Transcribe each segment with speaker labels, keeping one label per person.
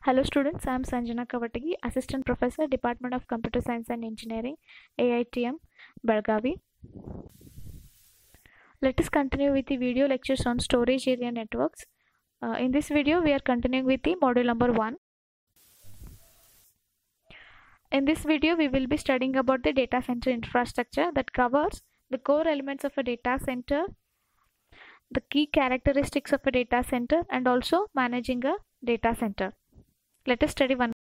Speaker 1: Hello students, I am Sanjana Kavatagi, Assistant Professor, Department of Computer Science and Engineering, AITM, Belgavi. Let us continue with the video lectures on storage area networks. In this video, we are continuing with the module number 1. In this video, we will be studying about the data center infrastructure that covers the core elements of a data center, the key characteristics of a data center, and also managing a data center. Let us study one.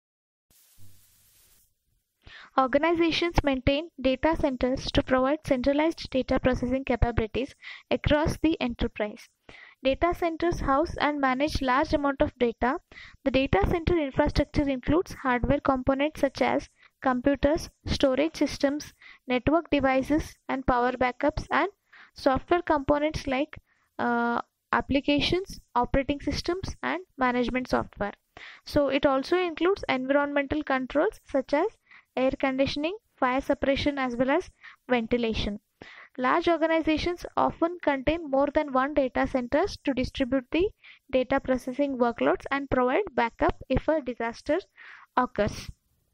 Speaker 1: Organizations maintain data centers to provide centralized data processing capabilities across the enterprise. Data centers house and manage large amount of data. The data center infrastructure includes hardware components such as computers, storage systems, network devices, and power backups, and software components like applications, operating systems, and management software. So it also includes environmental controls such as air conditioning, fire suppression, as well as ventilation. Large organizations often contain more than one data centers to distribute the data processing workloads and provide backup if a disaster occurs.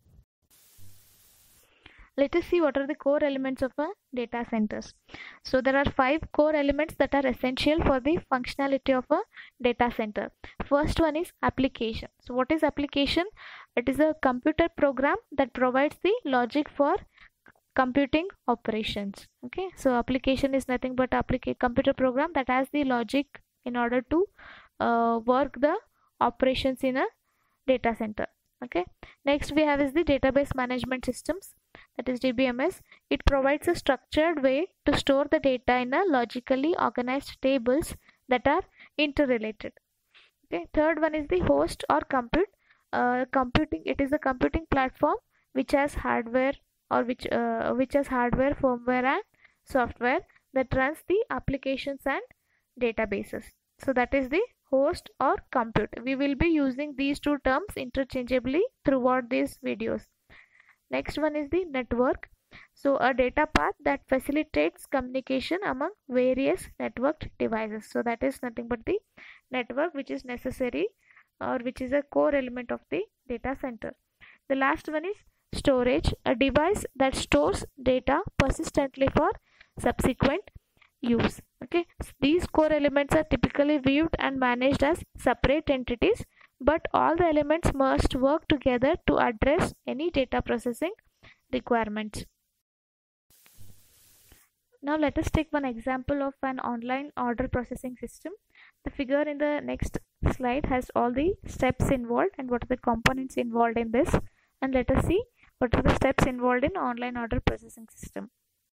Speaker 1: Let us see what are the core elements of a data centers. So there are 5 core elements that are essential for the functionality of a data center. First one is application. So what is application? It is a computer program that provides the logic for computing operations. Okay, so application is nothing but computer program that has the logic in order to work the operations in a data center. Okay, next we have is the database management systems, that is DBMS. It provides a structured way to store the data in a logically organized tables that are interrelated. Okay, third one is the host or computing. It is a computing platform which has hardware or which has hardware, firmware, and software that runs the applications and databases. So that is the host or compute. We will be using these two terms interchangeably throughout these videos. Next one is the network. So a data path that facilitates communication among various networked devices. So that is nothing but the network which is necessary or which is a core element of the data center. The last one is storage, a device that stores data persistently for subsequent use. Okay, so these core elements are typically viewed and managed as separate entities, but all the elements must work together to address any data processing requirements. Now let us take one example of an online order processing system. The figure in the next slide has all the steps involved and what are the components involved in this, and let us see what are the steps involved in online order processing system.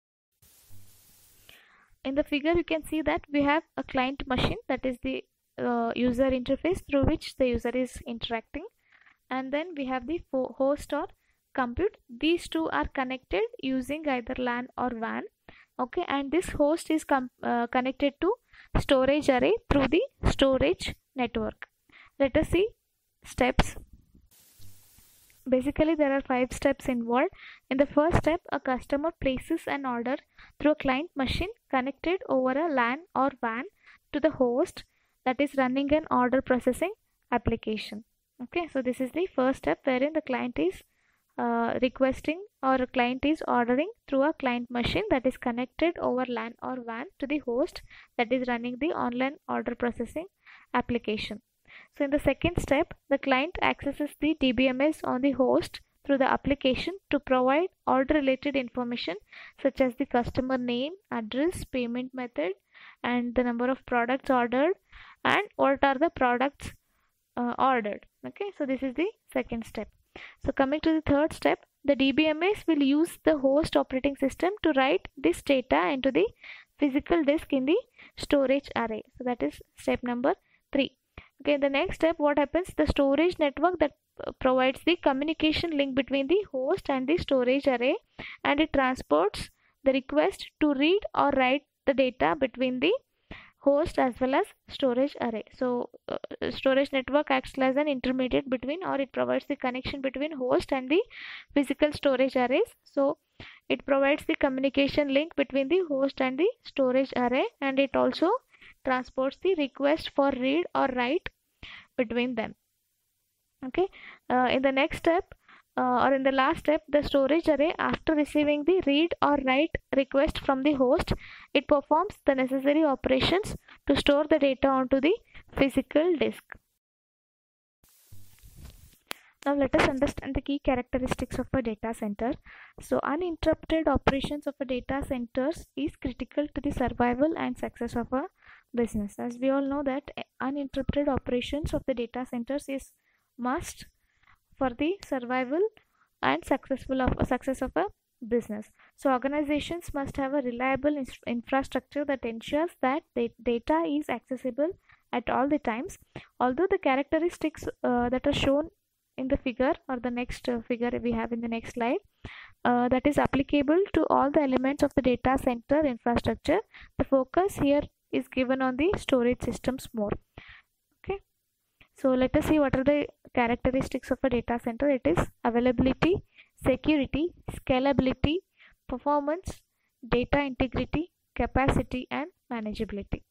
Speaker 1: In the figure you can see that we have a client machine, that is the user interface through which the user is interacting, and then we have the host or compute. These two are connected using either LAN or WAN. Okay, and this host is connected to storage array through the storage network. Let us see steps. Basically there are 5 steps involved. In the first step, a customer places an order through a client machine connected over a LAN or WAN to the host that is running an order processing application. Okay, so this is the first step wherein the client is requesting or a client is ordering through a client machine that is connected over LAN or WAN to the host that is running the online order processing application. So in the second step, the client accesses the DBMS on the host through the application to provide order related information such as the customer name, address, payment method, and the number of products ordered and what are the products ordered. Okay, so this is the second step. So coming to the third step, the DBMS will use the host operating system to write this data into the physical disk in the storage array. So that is step number 3. Okay, the next step, what happens? The storage network that provides the communication link between the host and the storage array, and it transports the request to read or write the data between the host as well as storage array. So storage network acts as an intermediate between, or it provides the connection between host and the physical storage arrays. So it provides the communication link between the host and the storage array, and it also transports the request for read or write between them. Okay, in the next step or in the last step, the storage array, after receiving the read or write request from the host, it performs the necessary operations to store the data onto the physical disk. Now let us understand the key characteristics of a data center. So uninterrupted operations of a data centers is critical to the survival and success of a business. As we all know that uninterrupted operations of the data centers is must for the survival and success of a business. So organizations must have a reliable infrastructure that ensures that the data is accessible at all the times. Although the characteristics that are shown in the figure or the next figure we have in the next slide, that is applicable to all the elements of the data center infrastructure, the focus here is given on the storage systems more. Okay, so let us see what are the characteristics of a data center. It is availability, security, scalability, performance, data integrity, capacity, and manageability.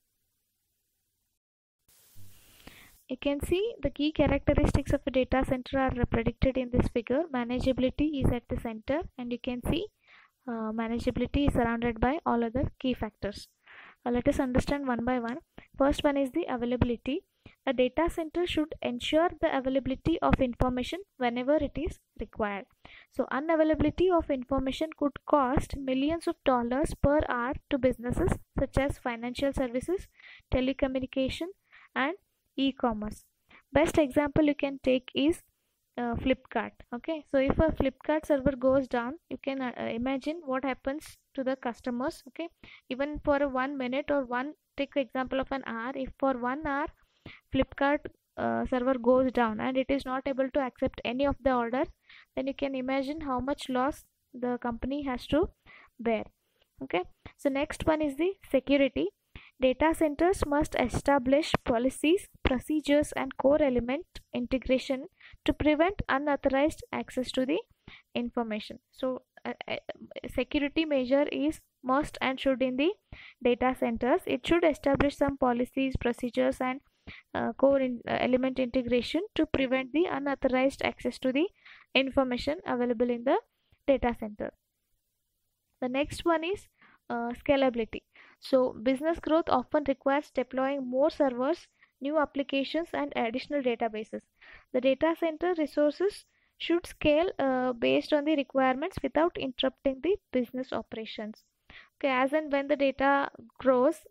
Speaker 1: You can see the key characteristics of a data center are predicted in this figure. Manageability is at the center, and you can see manageability is surrounded by all other key factors. Let us understand one by one. First one is the availability. A data center should ensure the availability of information whenever it is required. So unavailability of information could cost millions of dollars per hour to businesses such as financial services, telecommunication, and e-commerce. Best example you can take is Flipkart. Okay, so if a Flipkart server goes down, you can imagine what happens to the customers. Okay, even for a 1 minute or one, take example of an hour. If for 1 hour Flipkart server goes down and it is not able to accept any of the orders, then you can imagine how much loss the company has to bear. Okay, so next one is the security. Data centers must establish policies, procedures, and core element integration to prevent unauthorized access to the information. So security measure is must and should in the data centers. It should establish some policies, procedures, and element integration to prevent the unauthorized access to the information available in the data center. The next one is scalability. So business growth often requires deploying more servers, new applications, and additional databases. The data center resources should scale based on the requirements without interrupting the business operations. Okay, as and when the data grows,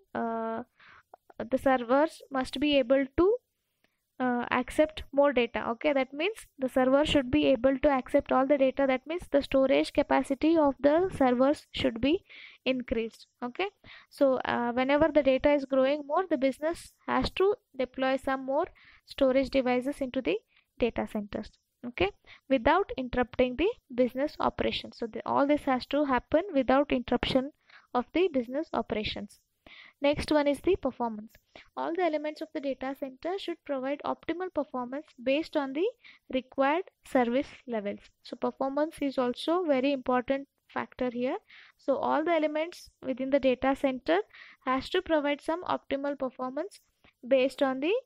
Speaker 1: the servers must be able to accept more data. Okay, that means the server should be able to accept all the data. That means the storage capacity of the servers should be increased. Okay, so whenever the data is growing more, the business has to deploy some more storage devices into the data centers. Okay, without interrupting the business operations. So all this has to happen without interruption of the business operations. Next one is the performance. All the elements of the data center should provide optimal performance based on the required service levels. So performance is also very important factor here. So all the elements within the data center has to provide some optimal performance based on the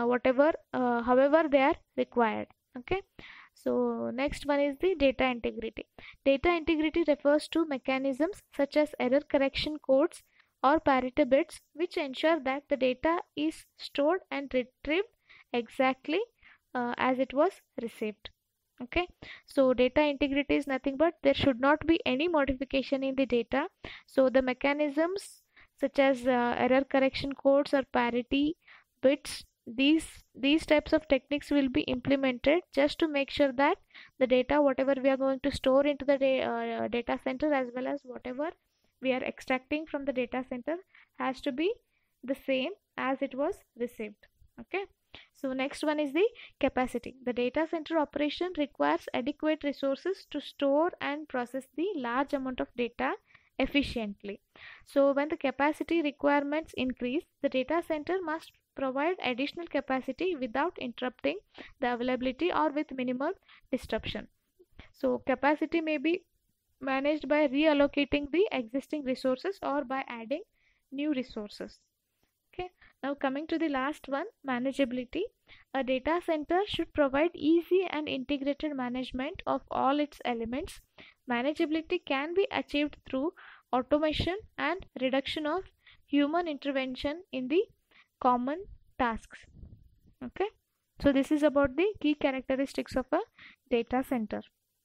Speaker 1: however they are required. Okay. So next one is the data integrity. Data integrity refers to mechanisms such as error correction codes or parity bits which ensure that the data is stored and retrieved exactly as it was received. Okay, so data integrity is nothing but there should not be any modification in the data. So the mechanisms such as error correction codes or parity bits, these types of techniques will be implemented just to make sure that the data whatever we are going to store into the data center as well as whatever we are extracting from the data center has to be the same as it was received. Okay, so next one is the capacity. The data center operation requires adequate resources to store and process the large amount of data efficiently. So when the capacity requirements increase, the data center must provide additional capacity without interrupting the availability or with minimal disruption. So capacity may be managed by reallocating the existing resources or by adding new resources. Okay, Now coming to the last one, manageability. A data center should provide easy and integrated management of all its elements. Manageability can be achieved through automation and reduction of human intervention in the common tasks. Okay, so this is about the key characteristics of a data center.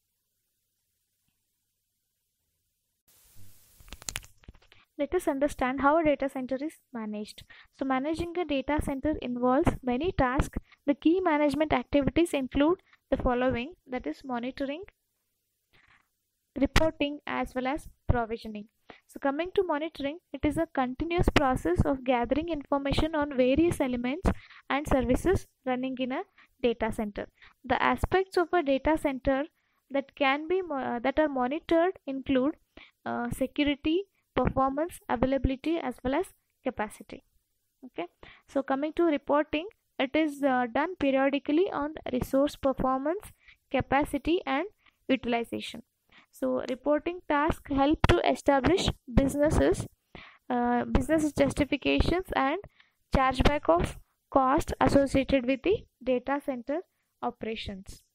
Speaker 1: Let us understand how a data center is managed. So managing a data center involves many tasks. The key management activities include the following, that is monitoring, reporting, as well as provisioning. So coming to monitoring, it is a continuous process of gathering information on various elements and services running in a data center. The aspects of a data center that can be that are monitored include security, performance, availability, as well as capacity. Okay, so coming to reporting, it is done periodically on resource performance, capacity, and utilization. So reporting tasks help to establish business justifications and chargeback of cost associated with the data center operations.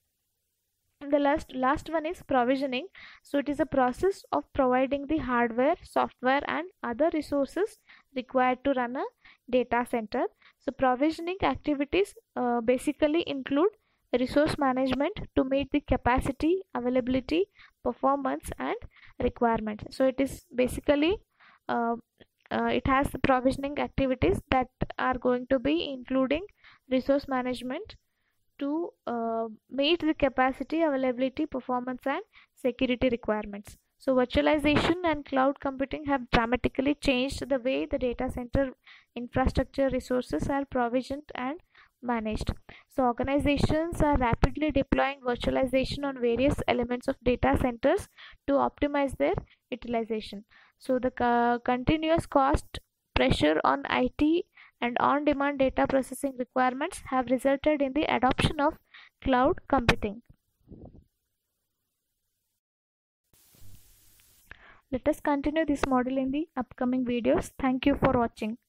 Speaker 1: And the last one is provisioning. So it is a process of providing the hardware, software, and other resources required to run a data center. So provisioning activities basically include resource management to meet the capacity, availability, performance, and requirements. So it is basically uh, it has the provisioning activities that are going to be including resource management to meet the capacity, availability, performance, and security requirements. So virtualization and cloud computing have dramatically changed the way the data center infrastructure resources are provisioned and managed. So organizations are rapidly deploying virtualization on various elements of data centers to optimize their utilization. So the continuous cost pressure on IT and on-demand data processing requirements have resulted in the adoption of cloud computing. Let us continue this model in the upcoming videos. Thank you for watching.